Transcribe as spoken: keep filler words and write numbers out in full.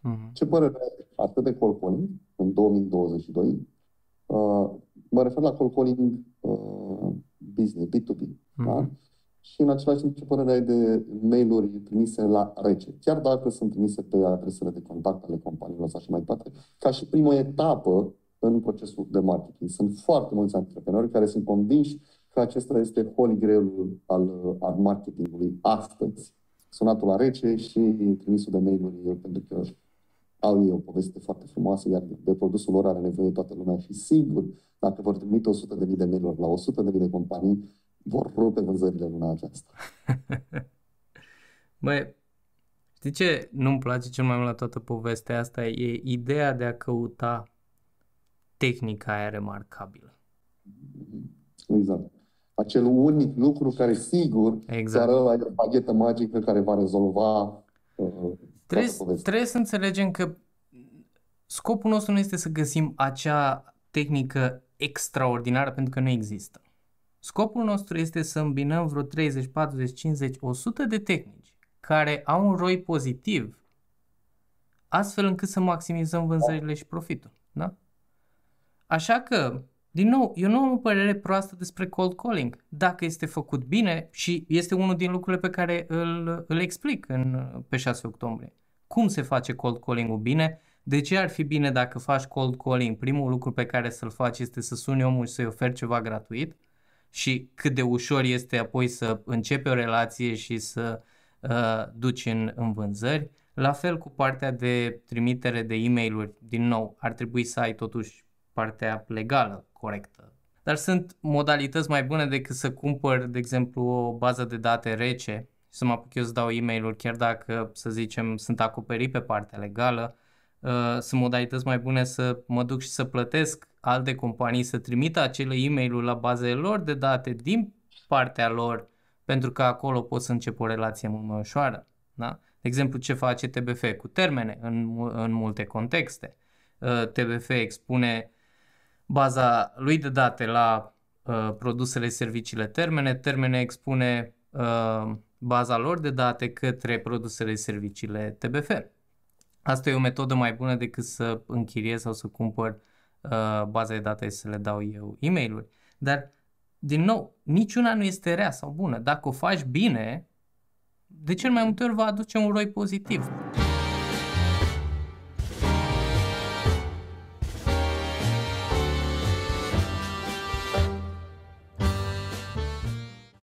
Mhm. Ce părere ai atât de cold calling în două mii douăzeci și doi? Uh, mă refer la cold calling uh, business, B doi B. Da? Mhm. Și în același timp, ce părere ai de mail-uri trimise la rece? Chiar dacă sunt trimise pe adresele de contact ale companiilor sau așa mai departe, ca și primă etapă în procesul de marketing. Sunt foarte mulți antreprenori care sunt convinși că acesta este holy grail al, al marketingului astăzi. Sunatul la rece și trimisul de mail-uri, pentru că au ei o poveste foarte frumoasă, iar de produsul lor are nevoie toată lumea și sigur, dacă vor trimite o sută de mii de mail-uri la o sută de mii de companii, vor rupe vânzările luna aceasta. Băi, știi ce nu-mi place cel mai mult la toată povestea asta? E ideea de a căuta tehnica aia remarcabilă. Exact. Acel unic lucru care sigur Exact. ți-ară la baghetă magică care va rezolva uh, Trebuie, toată povestea. trebuie să înțelegem că scopul nostru nu este să găsim acea tehnică extraordinară, pentru că nu există. Scopul nostru este să îmbinăm vreo treizeci, patruzeci, cincizeci, o sută de tehnici care au un R O I pozitiv, astfel încât să maximizăm vânzările și profitul. Da? Așa că, din nou, eu nu am o părere proastă despre cold calling. Dacă este făcut bine, și este unul din lucrurile pe care îl, îl explic în, pe șase octombrie. Cum se face cold calling-ul bine? De ce ar fi bine dacă faci cold calling? Primul lucru pe care să-l faci este să suni omul și să-i oferi ceva gratuit și cât de ușor este apoi să începi o relație și să uh, duci în, în vânzări. La fel cu partea de trimitere de e-mail-uri, din nou, ar trebui să ai totuși partea legală corectă. Dar sunt modalități mai bune decât să cumpăr, de exemplu, o bază de date rece și să mă apuc eu să dau e-mail-uri, chiar dacă, să zicem, sunt acoperit pe partea legală. Uh, sunt modalități mai bune să mă duc și să plătesc alte companii să trimită acele e-mail-uri la bazele lor de date din partea lor, pentru că acolo pot să încep o relație mult mai ușoară. Da? De exemplu, ce face T B F cu termene în, în multe contexte. Uh, T B F expune baza lui de date la uh, produsele, serviciile termene, termene expune uh, baza lor de date către produsele, serviciile T B F. Asta e o metodă mai bună decât să închiriez sau să cumpăr uh, baza de date și să le dau eu e-mail-uri. Dar, din nou, niciuna nu este rea sau bună. Dacă o faci bine, de cel mai multe ori va aduce un R O I pozitiv.